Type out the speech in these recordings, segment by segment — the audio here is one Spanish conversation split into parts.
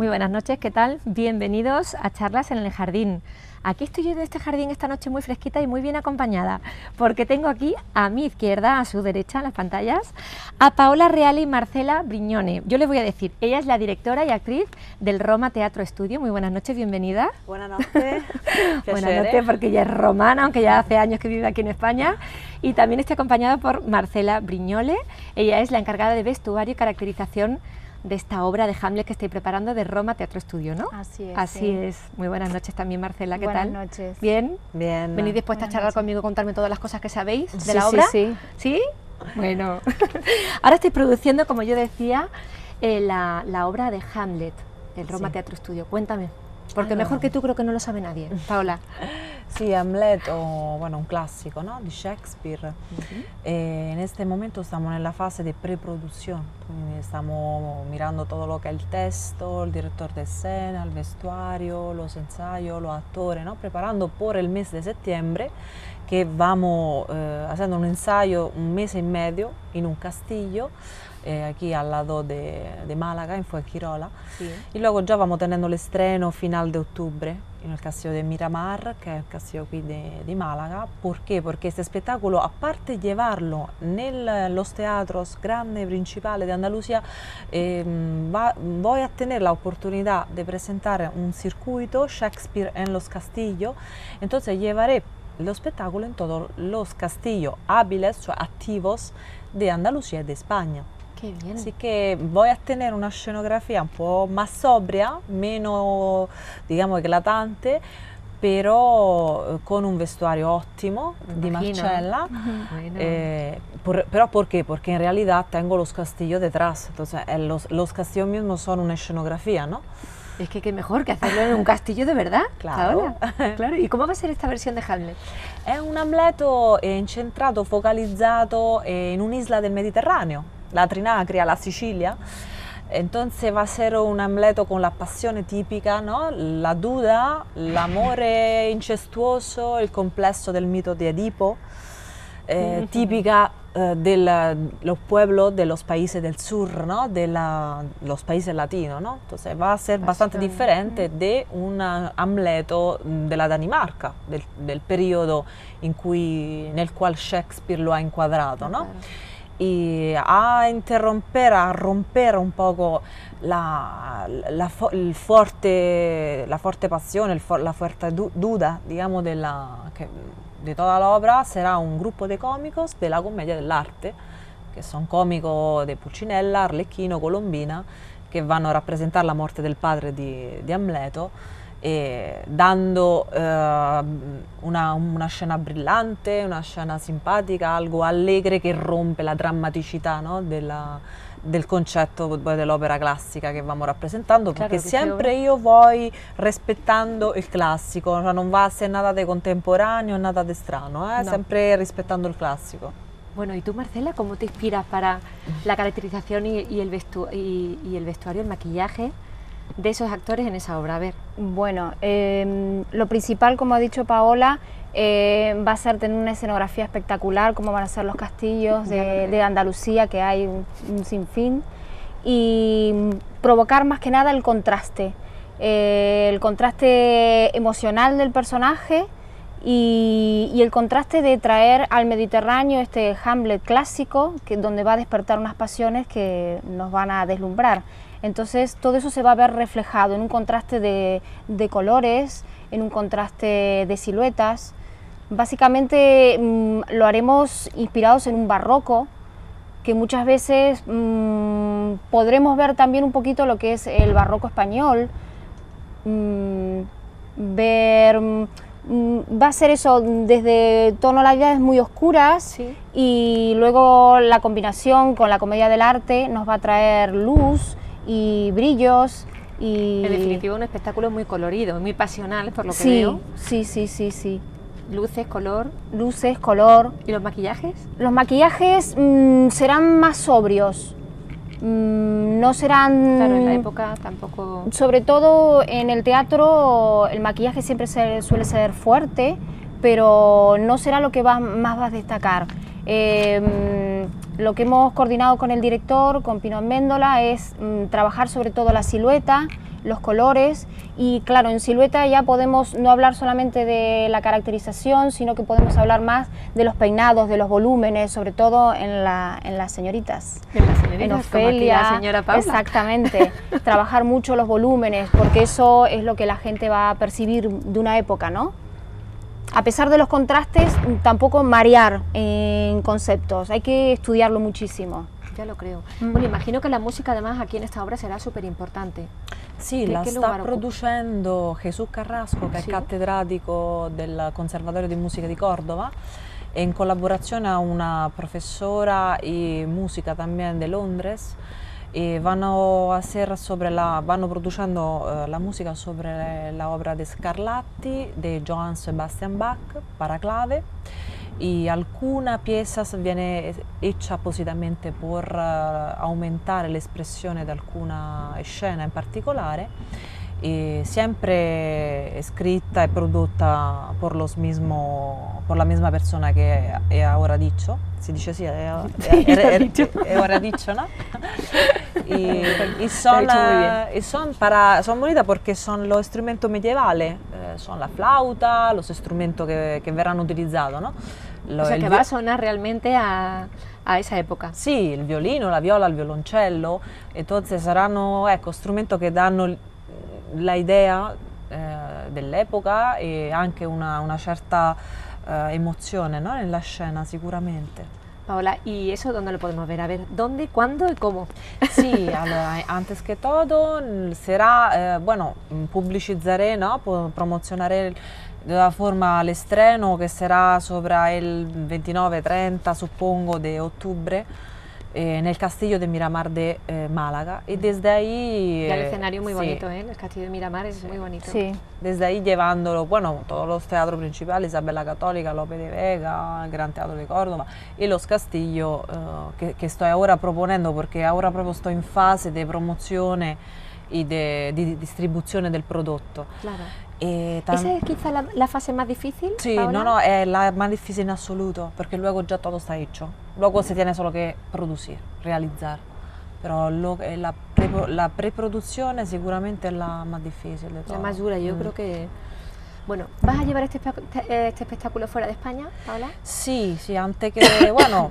Muy buenas noches, ¿qué tal? Bienvenidos a Charlas en el Jardín. Aquí estoy yo en este jardín esta noche muy fresquita y muy bien acompañada, porque tengo aquí a mi izquierda, a su derecha en las pantallas, a Paola Reale y Marcela Brignone. Yo les voy a decir, ella es la directora y actriz del Roma Teatro Studio. Muy buenas noches, bienvenida. Buenas noches. Buenas noches, porque ella es romana, aunque ya hace años que vive aquí en España. Y también estoy acompañada por Marcela Brignole. Ella es la encargada de vestuario y caracterización de esta obra de Hamlet que estoy preparando de Roma Teatro Studio, ¿no? Así es. Así es. Muy buenas noches también, Marcela, ¿qué tal? Buenas noches. ¿Bien? Bien. ¿Venís dispuesta a charlar noches. conmigo, contarme todas las cosas que sabéis de Sí, la obra? sí. ¿Sí? Bueno. Ahora estoy produciendo, como yo decía, la obra de Hamlet, del Roma Teatro Studio. Cuéntame, porque mejor que tú creo que no lo sabe nadie. Paola. Sí, Hamlet, bueno, un clásico, ¿no?, di Shakespeare. En este momento estamos en la fase de preproducción, estamos mirando todo lo que es el texto, el director de escena, el vestuario, los ensayos, los actores, ¿no?, preparando por el mes de septiembre, que vamos haciendo un ensayo un mes y medio en un castillo, aquí al lado de Málaga, en Fuengirola, y luego ya vamos teniendo el estreno final de octubre en el castillo de Miramar, que es el castillo aquí de Málaga. ¿Por qué? Porque este espectáculo, aparte de llevarlo en los teatros grandes, principales de Andalucía, voy a tener la oportunidad de presentar un circuito Shakespeare en los castillos, entonces llevaré el espectáculo en todos los castillos hábiles, o sea, activos de Andalucía y de España. Qué bien. Así que voy a tener una escenografía un poco más sobria, menos, digamos, eclatante, pero con un vestuario óptimo di Marcella. Bueno. Pero ¿por qué? Porque en realidad tengo los castillos detrás, entonces los castillos mismos son una escenografía, ¿no? Es que qué mejor que hacerlo en un castillo de verdad. Claro. Paola. Claro. ¿Y cómo va a ser esta versión de Hamlet? È un Hamlet incentrato, focalizzato in un'isla del Mediterraneo, la Trinacria, la Sicilia. Entonces va a ser un Hamlet con la pasión típica, ¿no?, la duda, el amor incestuoso, el complejo del mito de Edipo, típica de los pueblos de los países del sur, ¿no?, de los países latinos, ¿no? Entonces va a ser bastante diferente de un Hamleto de la Danimarca, del periodo en el cual Shakespeare lo ha encuadrado, ¿no? Claro. Y a romper un poco la fuerte pasión, la fuerte duda, digamos, de toda la obra. Será un grupo de cómicos de la Commedia dell'arte, que son cómicos de Pulcinella, Arlecchino, Colombina, que van a representar la muerte del padre de Amleto, dando una scena brillante, una scena simpatica, algo allegre che rompe la drammaticità, ¿no?, del concetto dell'opera classica che vamos rappresentando, Claro, perché sempre io voy rispettando il classico, cioè non va a ser nada de contemporaneo, nada de strano, No. sempre rispettando il classico. Bueno, ¿y tú, Marcela, cómo te inspiras para la caracterización y el vestuario, el maquillaje de esos actores en esa obra? A ver. Bueno, lo principal, como ha dicho Paola, va a ser tener una escenografía espectacular, como van a ser los castillos de Andalucía, que hay un sinfín, y provocar más que nada el contraste emocional del personaje y el contraste de traer al Mediterráneo este Hamlet clásico, donde va a despertar unas pasiones que nos van a deslumbrar. Entonces todo eso se va a ver reflejado en un contraste de colores, en un contraste de siluetas. Básicamente lo haremos inspirados en un barroco, que muchas veces podremos ver también un poquito lo que es el barroco español, va a ser eso, desde tonalidades muy oscuras, y luego la combinación con la comedia del arte nos va a traer luz y brillos. Y En definitiva, un espectáculo muy colorido, muy pasional, por lo que veo. Sí. Luces, color. Luces, color. ¿Y los maquillajes? Los maquillajes serán más sobrios. No serán... Claro, en la época tampoco... Sobre todo en el teatro el maquillaje siempre suele ser fuerte, pero no será lo que más va a destacar. Lo que hemos coordinado con el director, con Pino Amendola, es trabajar sobre todo la silueta, los colores y claro, en silueta ya podemos no hablar solamente de la caracterización, sino que podemos hablar más de los peinados, de los volúmenes, sobre todo en las señoritas. En Ofelia, la señora Paula. Exactamente, trabajar mucho los volúmenes, porque eso es lo que la gente va a percibir de una época, ¿no? A pesar de los contrastes, tampoco marear en conceptos, hay que estudiarlo muchísimo. Ya lo creo. Bueno, imagino que la música además aquí en esta obra será súper importante. Sì, la sta producendo Jesús Carrasco, che è cattedratico del Conservatorio di Musica di Córdoba, e in collaborazione a una profesora y música también de Londres, y van a hacer vanno producendo la música sobre la obra de Scarlatti de Johann Sebastian Bach para clave, y alguna pieza viene hecha appositamente por aumentare l'espressione di alcuna scena in particolare, y siempre escrita y producta por la misma persona que he ahora dicho. Si dice así, he ahora dicho, ¿no? Y son bonitas porque son los instrumentos medievales, son la flauta, los instrumentos que verán utilizados, ¿no? O sea, que va a sonar realmente a esa época. Sì, il violino, la viola, il violoncello, entonces saranno, ecco, strumenti che danno la idea dell'epoca e anche una certa emozione, ¿no? Nella scena sicuramente. Paola, ¿y eso dónde lo podemos ver? A ver, ¿dónde, cuándo y cómo? Sí, allora, antes que todo será, bueno, pubblicizzare, ¿no? Promozionare de la forma el estreno que será sobre el 29-30, supongo, de octubre, en el Castillo de Miramar de Málaga, y desde ahí... Ya el escenario muy bonito, ¿eh? El Castillo de Miramar es muy bonito. Sí. Desde ahí llevándolo, bueno, todos los teatros principales, Isabel Católica, Lope de Vega, el Gran Teatro de Córdoba, y los castillos que estoy ahora proponiendo, porque ahora proprio estoy en fase de promozione y de distribuzione del prodotto. Claro. ¿Esa es quizá la fase más difícil? Sí, Paola? no, es la más difícil en absoluto, porque luego ya todo está hecho. Luego se tiene solo que producir, realizar. Pero la preproducción seguramente es la más difícil de todo. La más dura, yo creo que... Bueno, ¿vas a llevar este espectáculo fuera de España, Paola? Sí, antes que, bueno,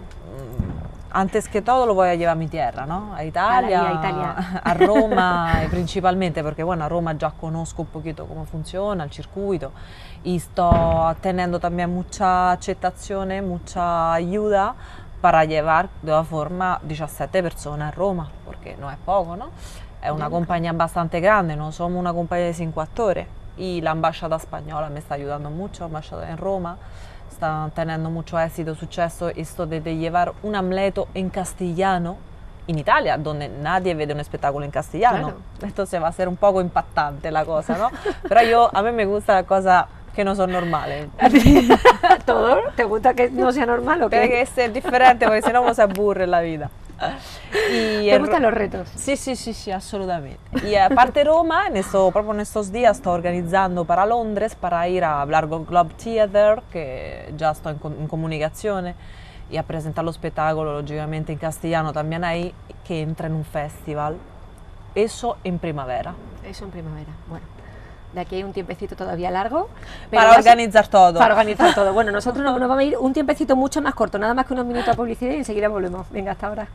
antes que todo lo voy a llevar a mi tierra, ¿no? A Italia, a Italia. A Roma principalmente, porque bueno, a Roma ya conozco un poquito cómo funciona el circuito y estoy teniendo también mucha aceptación, mucha ayuda para llevar de la forma 17 personas a Roma, porque no es poco, ¿no? Es una compañía bastante grande, no somos una compañía de 5 actores, y la embajada española me está ayudando mucho, la embajada en Roma. Están teniendo mucho éxito, suceso esto de llevar un Hamleto en castellano en Italia, donde nadie ve un espectáculo en castellano. Claro. Entonces va a ser un poco impactante la cosa, ¿no? Pero a mí me gusta las cosas que no son normales. ¿Todo? ¿Te gusta que no sea normal o qué? Tiene que ser diferente porque si no uno se aburre en la vida. ¿Te gustan los retos? Sí, absolutamente. Y aparte Roma, proprio en estos días estoy organizando para Londres para ir a Largo Globe Theatre, que ya estoy en comunicación, y a presentar lo spettacolo lógicamente en castellano también ahí, que entra en un festival. Eso en primavera. Eso en primavera, bueno. De aquí hay un tiempecito todavía largo. Para organizar todo. Para organizar todo. Bueno, nosotros nos vamos a ir un tiempecito mucho más corto, nada más que unos minutos de publicidad y enseguida volvemos. Venga, hasta ahora.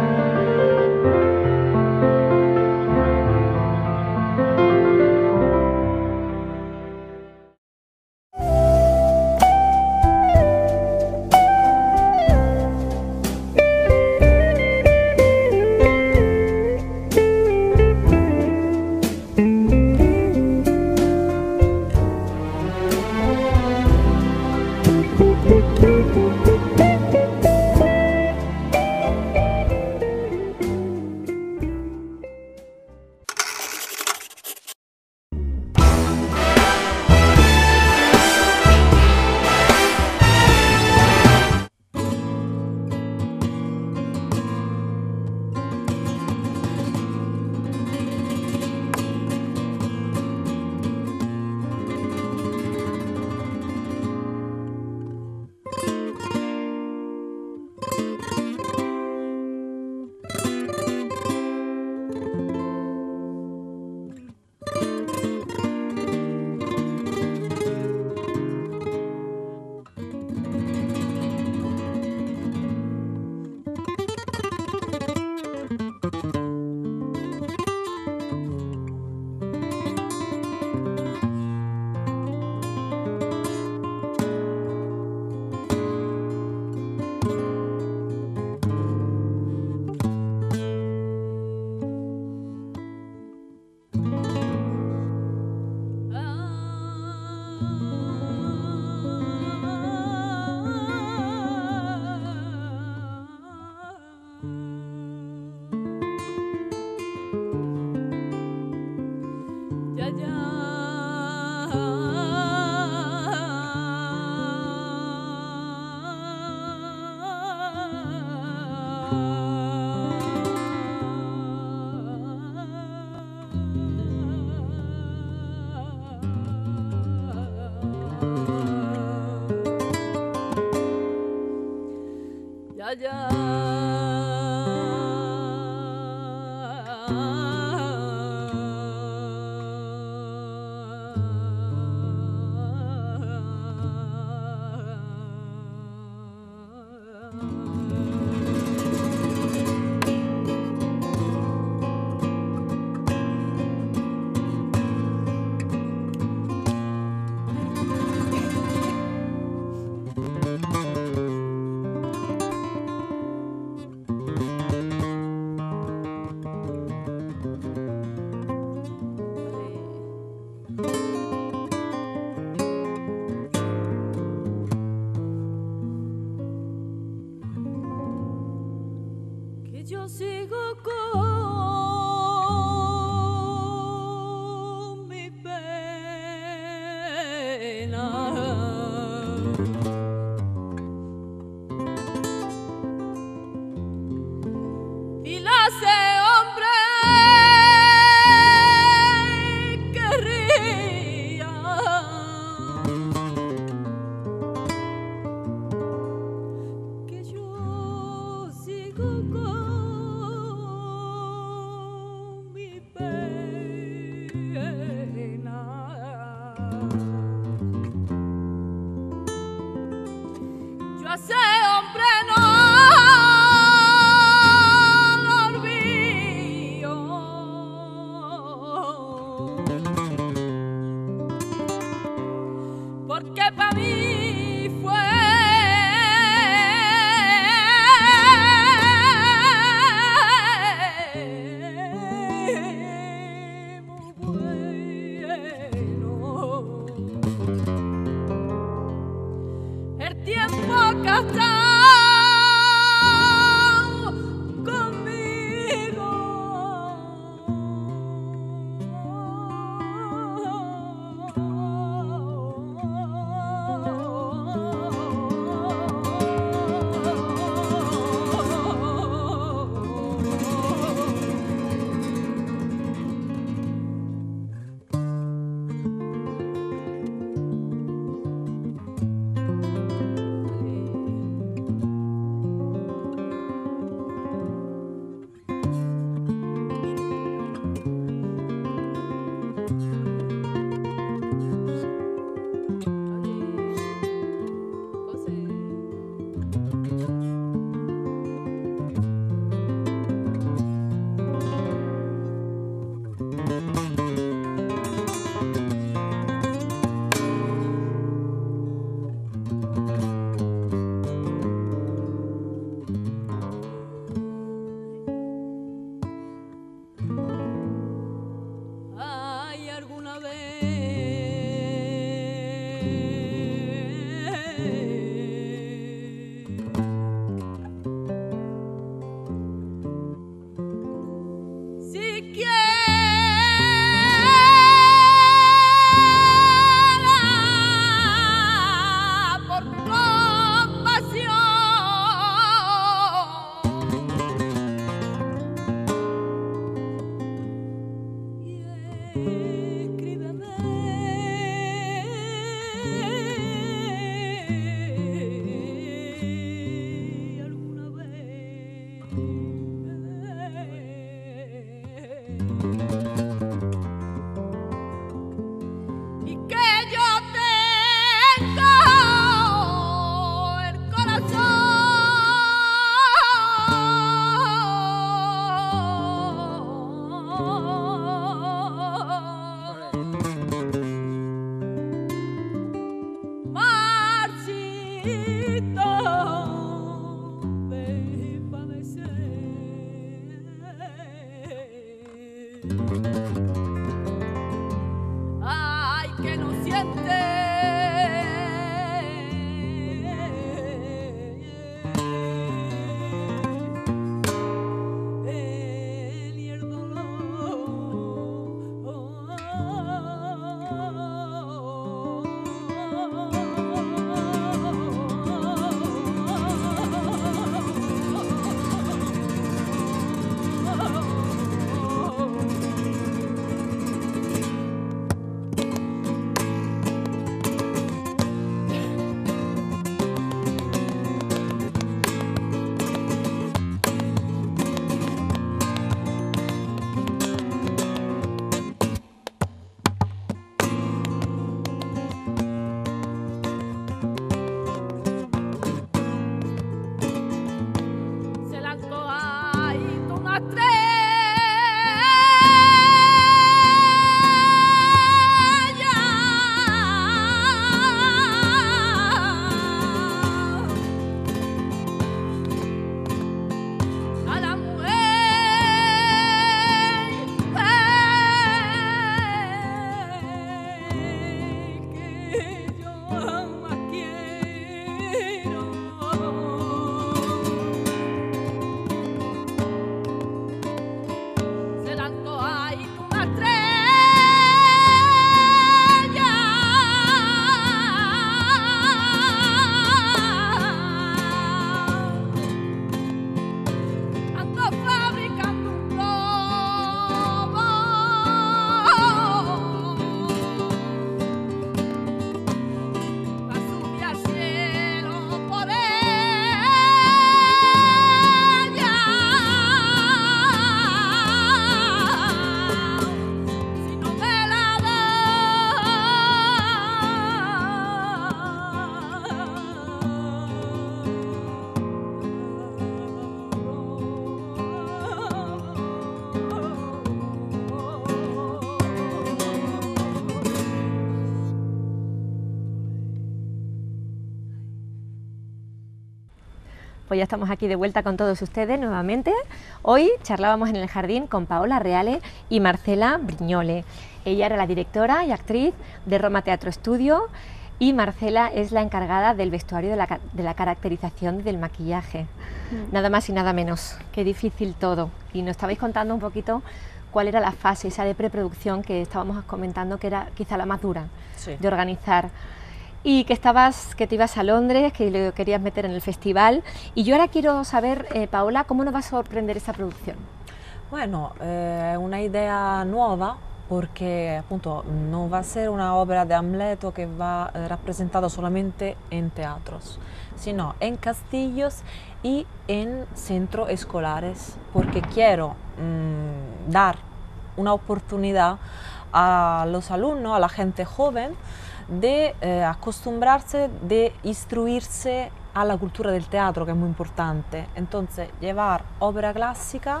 Pues ya estamos aquí de vuelta con todos ustedes nuevamente. Hoy charlábamos en el jardín con Paola Reale y Marcela Brignole. Ella era la directora y actriz de Roma Teatro Studio y Marcela es la encargada del vestuario, de la caracterización y del maquillaje. Nada más y nada menos. Qué difícil todo. Y nos estabais contando un poquito cuál era la fase esa de preproducción que estábamos comentando, que era quizá la más dura de organizar. Y que te ibas a Londres, que lo querías meter en el festival. Y yo ahora quiero saber, Paola, ¿cómo nos va a sorprender esa producción? Bueno, una idea nueva porque appunto no va a ser una obra de Amleto que va representada solamente en teatros, sino en castillos y en centros escolares, porque quiero dar una oportunidad a los alumnos, a la gente joven, de acostumbrarse, de instruirse a la cultura del teatro, que es muy importante. Entonces, llevar obra clásica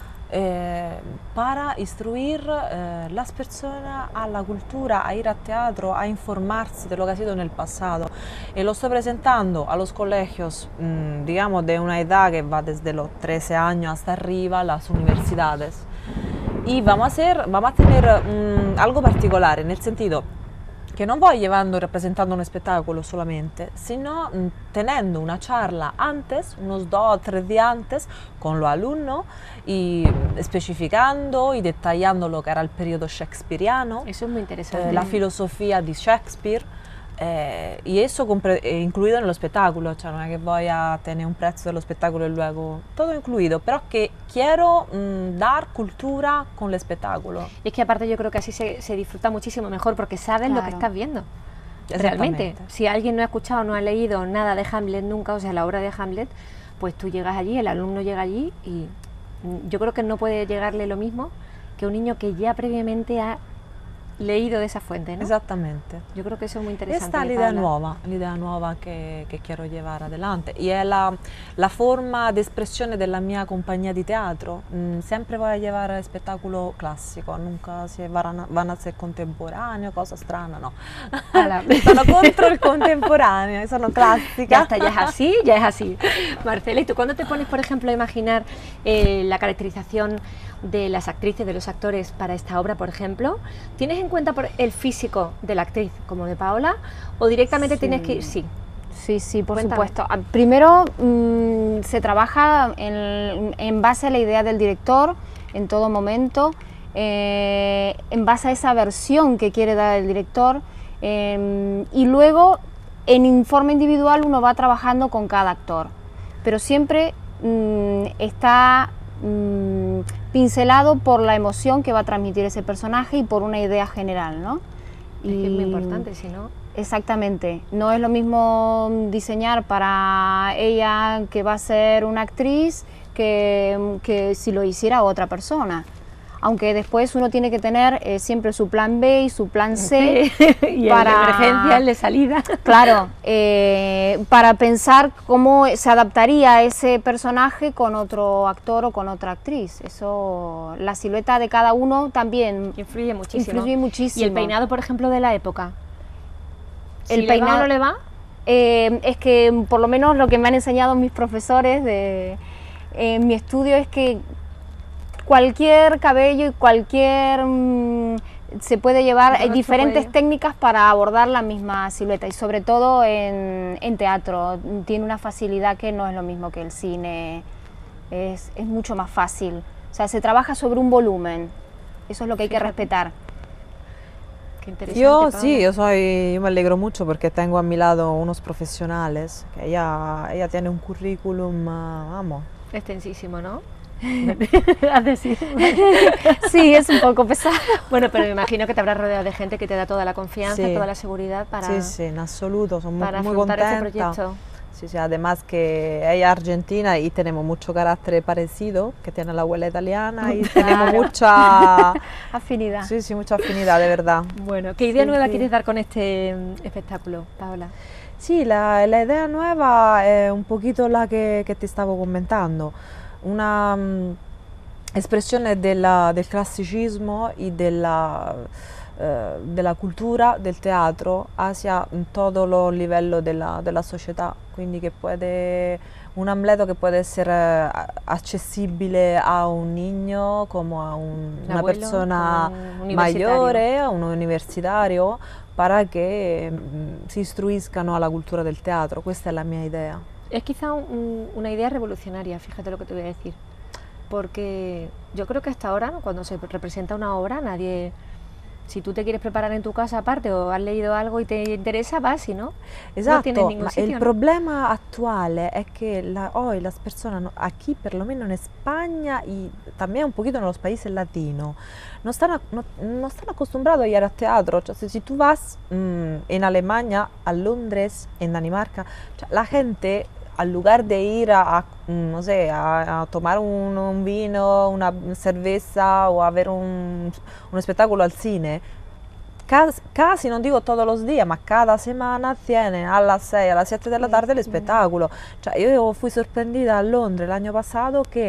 para instruir las personas a la cultura, a ir al teatro, a informarse de lo que ha sido en el pasado. Y lo estoy presentando a los colegios, digamos, de una edad que va desde los 13 años hasta arriba, las universidades. Y vamos a tener algo particular, en el sentido que no voy llevando y representando un espectáculo solamente, sino teniendo una charla antes, unos 2 o 3 días antes, con los alumnos y especificando y detallando lo que era el periodo shakespeariano. Eso es muy interesante. La filosofía de Shakespeare. Y eso incluido en lo spettacolo, cioè non è che voy a tener un prezzo dello spettacolo y luego todo incluido, pero que quiero dar cultura con el espectáculo. Y es que aparte yo creo que así se disfruta muchísimo mejor porque sabes lo que estás viendo. Realmente, si alguien no ha escuchado, no ha leído nada de Hamlet nunca, o sea, la obra de Hamlet, pues tú llegas allí, el alumno llega allí y yo creo que no puede llegarle lo mismo que un niño que ya previamente ha leído de esa fuente, ¿no? Exactamente. Yo creo que eso es muy interesante. Esta es la idea nueva que quiero llevar adelante y es la forma de expresión de la mia compañía de teatro. Siempre voy a llevar espectáculo clásico, nunca van a ser contemporáneos, cosas extrañas, no. Sono contro el contemporáneo, sono clásicas. Ya está, ya es así, ya es así. Marcela, ¿y tú cuándo te pones, por ejemplo, a imaginar la caracterización de las actrices, de los actores para esta obra, por ejemplo? ¿Tienes en cuenta el físico de la actriz como de Paola o directamente tienes que ir? Sí, por supuesto. Primero se trabaja en base a la idea del director en todo momento, en base a esa versión que quiere dar el director y luego en informe individual uno va trabajando con cada actor, pero siempre está pincelado por la emoción que va a transmitir ese personaje y por una idea general, ¿no? Es que es muy importante, si no... Exactamente, no es lo mismo diseñar para ella que va a ser una actriz que si lo hiciera otra persona. Aunque después uno tiene que tener siempre su plan B y su plan C y para el de emergencia, el de salida. Claro, para pensar cómo se adaptaría ese personaje con otro actor o con otra actriz. Eso, la silueta de cada uno también influye muchísimo. Y el peinado, por ejemplo, de la época. ¿El peinado no le va? Es que por lo menos lo que me han enseñado mis profesores en mi estudio es que cualquier cabello y cualquier... se puede llevar diferentes técnicas para abordar la misma silueta y sobre todo en teatro. Tiene una facilidad que no es lo mismo que el cine, es mucho más fácil. O sea, se trabaja sobre un volumen, eso es lo que hay que respetar. Qué interesante, yo me alegro mucho porque tengo a mi lado unos profesionales, que ella tiene un currículum, vamos. Extensísimo, ¿no? Sí, es un poco pesado. Bueno, pero me imagino que te habrás rodeado de gente que te da toda la confianza, toda la seguridad para... Sí, en absoluto, soy muy contenta. Este proyecto. Sí, además que ella es argentina y tenemos mucho carácter parecido, que tiene la abuela italiana y tenemos mucha afinidad. Sí, mucha afinidad, de verdad. Bueno, ¿qué idea nueva quieres dar con este espectáculo, Paola? Sí, la idea nueva es un poquito la que te estaba comentando. Una expresione del classicismo y de la cultura del teatro hacia todo lo livello della società, quindi che puede un Amleto que puede ser accesible a un niño como a una abuelo, persona como un mayor, universitario. a un universitario, para que si istruiscano alla cultura del teatro. Questa è la mia idea. Es quizá una idea revolucionaria, fíjate lo que te voy a decir, porque yo creo que hasta ahora, ¿no?, cuando se representa una obra, nadie, si tú te quieres preparar en tu casa aparte o has leído algo y te interesa, vas y no, no tienes Esatto, ningún ma sitio, il ¿no? problema attuale è che hoy las personas, aquí perlomeno en España y también un poquito en los países latinos, no están acostumbrados a ir al teatro. Cioè, si tú vas en Alemania, a Londres, en Dinamarca, cioè, la gente al lugar de ir no sé, a tomar un vino, una cerveza o a ver un spettacolo al cine, casi non dico todos los días, ma cada semana tienen a las 6, a las 7 de la tarde el spettacolo. Cioè, io fui sorprendida a Londra l'anno passato che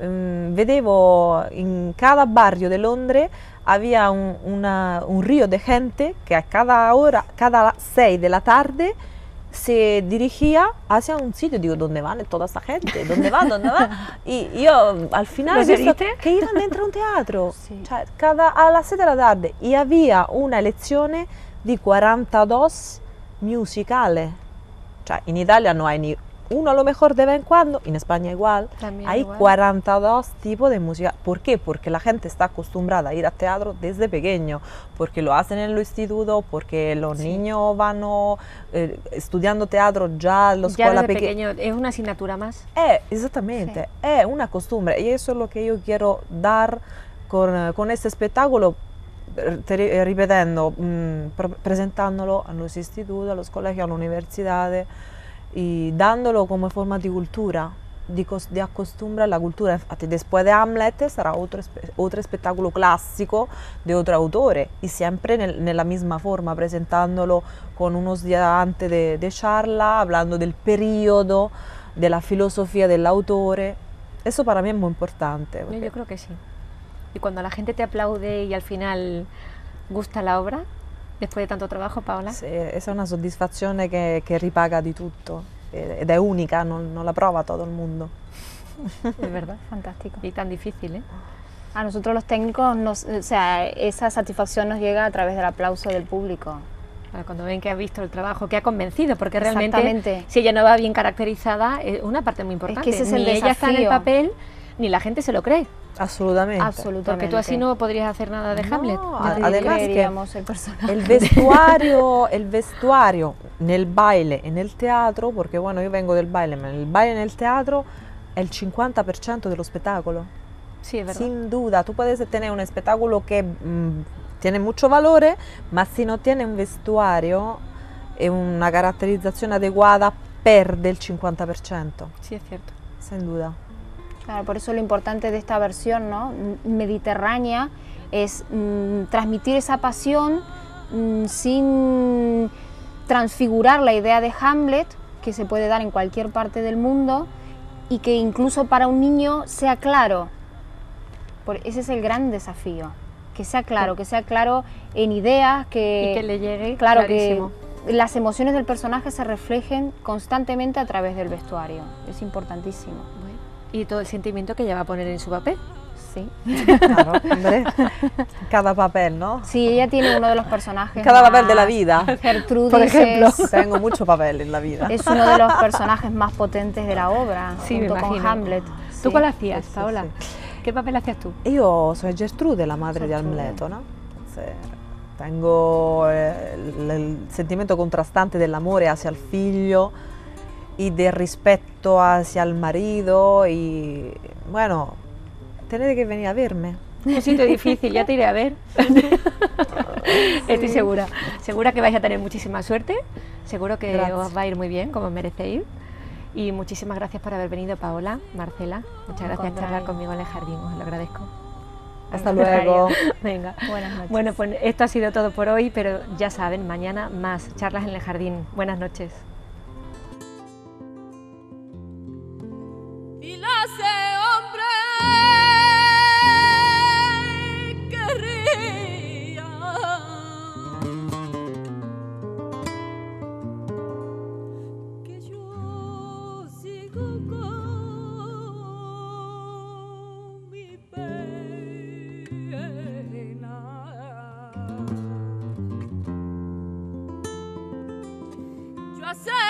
vedevo in cada barrio de Londres había un río de gente que a cada hora, cada 6 de la tarde se dirigía hacia un sitio. Digo, ¿dónde van toda esta gente? ¿Dónde va? ¿Dónde va? Y yo al final ¿Lo he visto seguiste? que iban dentro a un teatro, Sí. cioè, a las 6 de la tarde, y había una lezione di 42 musicales. Cioè, in Italia no hay ni uno a lo mejor de vez en cuando, en España igual, También hay igual. 42 tipos de música. ¿Por qué? Porque la gente está acostumbrada a ir al teatro desde pequeño, porque lo hacen en el instituto, porque los niños van estudiando teatro ya en la Ya escuela desde pequeña. pequeño, es una asignatura más. Esattamente, è una costumbre, y eso es lo que yo quiero dar con este espectáculo, ripetendo, presentándolo a los institutos, a los colegios, a las universidades, y dándolo como forma de cultura, de acostumbrar la cultura. Infatti, después de Hamlet sarà otro espectáculo clásico de otro autore, y siempre en la misma forma, presentándolo con unos días antes de charla, hablando del periodo, de la filosofía del autore. Eso para mí es muy importante. Yo creo que sí. Y cuando la gente te aplaude y al final gusta la obra, después de tanto trabajo, Paola. Sì, esa è una soddisfazione che ripaga di tutto ed è unica, non la prova todo el mundo. Es verdad. Fantástico. Y tan difícil, ¿eh? A nosotros los técnicos, o sea, esa satisfacción nos llega a través del aplauso del público. Cuando ven que ha visto el trabajo, que ha convencido, porque realmente Exactamente. si ella no va bien caracterizada, es una parte muy importante. ese es el ni ella está en el desafío. papel, ni la gente se lo cree. Assolutamente. Absolutamente. Porque tú así no podrías hacer nada de No, Hamlet. además que creeríamos el personaje. el vestuario nel baile e nel teatro, porque bueno, io vengo del baile, ma el baile nel teatro è il 50% dello spettacolo. Sí, es verdad. Sin duda, tú puedes tener un espectáculo que tiene mucho valore, ma si no tiene un vestuario e una caratterizzazione adeguata perde il 50%, Sí, es cierto. sin duda. Claro, por eso lo importante de esta versión, ¿no?, mediterránea, es transmitir esa pasión sin transfigurar la idea de Hamlet, que se puede dar en cualquier parte del mundo, y que incluso para un niño sea claro. Ese es el gran desafío, que sea claro en ideas, Y que le llegue claro, clarísimo. que las emociones del personaje se reflejen constantemente a través del vestuario. Es importantísimo. Bueno, y todo el sentimiento que ella va a poner en su papel. Sí. Claro, hombre, cada papel, ¿no? Sí, ella tiene uno de los personajes. Cada papel de la más- vida. Gertrudis Por ejemplo. Tengo mucho papel en la vida. es uno de los personajes más potentes de la obra, Sí, me junto con imagino. Hamlet. ¿Tú Sí. cuál hacías, sí, Paola? sí. ¿Qué papel hacías tú? Io sono Gertrude, la madre di Gertrude. Amleto, ¿no? Entonces, tengo el sentimiento contrastante del amor hacia el figlio y del respeto hacia el marido, y bueno, tenés que venir a verme. Un sitio difícil, ya te iré a ver. Estoy segura. Segura que vais a tener muchísima suerte. Seguro que Gracias. os va a ir muy bien, como merecéis. Y muchísimas gracias por haber venido, Paola, Marcela. Muchas gracias por contrario. hablar conmigo en el jardín, os lo agradezco. Hasta luego. Venga. Buenas noches. Bueno, pues esto ha sido todo por hoy, pero ya saben, mañana más charlas en el jardín. Buenas noches. Y nace hombre que ría, que yo sigo con hacer